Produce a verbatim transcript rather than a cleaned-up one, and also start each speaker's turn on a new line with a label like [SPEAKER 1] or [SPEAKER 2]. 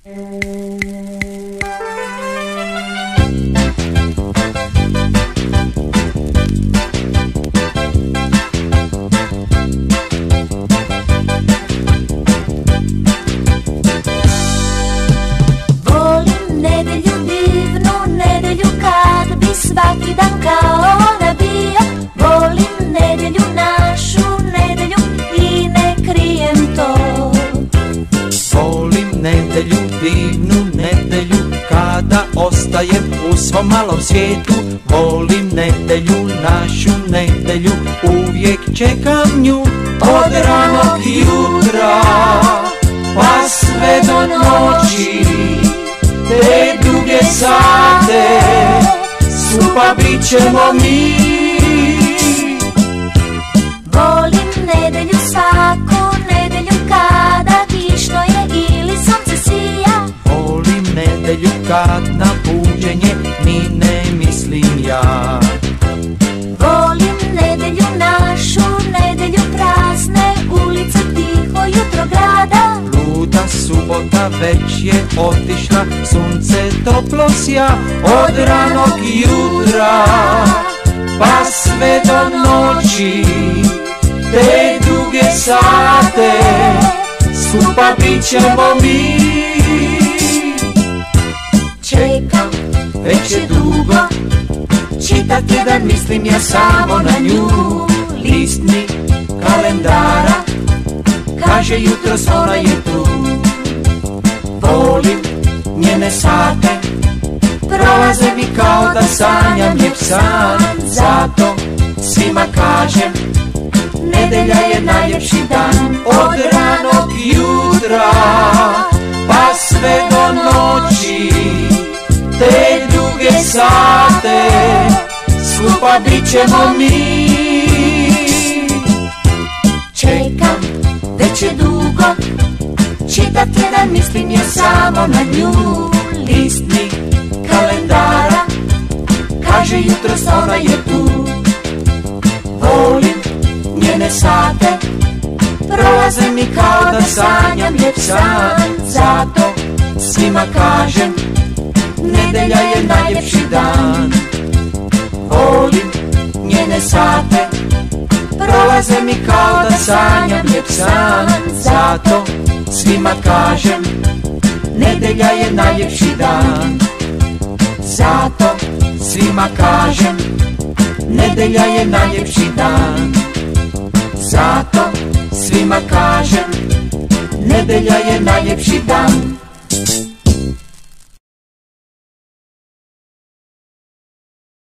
[SPEAKER 1] Svaki dan kao ona bio, volim nedjelju, našu nedjelju i ne krijem to.
[SPEAKER 2] Volim nedjelju, divnu nedjelju, kada ostajem u svom malom svijetu. Volim nedjelju, našu nedjelju, uvijek čekam nju od ranog jutra pa sve do noći. Te duge sate skupa bit ćemo mi.
[SPEAKER 1] Volim nedjelju, svaku nedjelju, kada kišno je ili sunce sija.
[SPEAKER 2] Volim nedjelju, kad na buđenje ni ne mislim ja.
[SPEAKER 1] Volim nedjelju, našu nedjelju, prazne ulice, tiho jutro grada.
[SPEAKER 2] Luda subota već je otišla, sunce toplo sja od ranog jutra pa sve do noći. Te duge sate skupa bit ćemo mi.
[SPEAKER 1] Čekam,
[SPEAKER 2] već je dugo, čita tjedan, mislim ja samo na nju. List mi kalendara kaže jutros ona je tu. Volim njene sate, prolaze mi kao da sanjam lijep san. Zato svima kažem, nedjelja je najljepši dan. Od ranog jutra pa sve do noći, te duge sate skupa bit ćemo mi.
[SPEAKER 1] čekam, već je dugo, čitav tjedan mislim ja samo na nju. List mi kalendara kaže jutros ona je tu. Volim njene sate, prolaze mi kao da sanjam lijep san. Zato svima kažem, nedjelja je najljepši dan. Volim njene sate, prolaze mi kao da sanjam lijep san. Zato svima kažem, nedjelja je najljepši dan. Zato svima kažem, nedjelja je najljepši dan. Zato svima kažem, nedjelja je najljepši dan.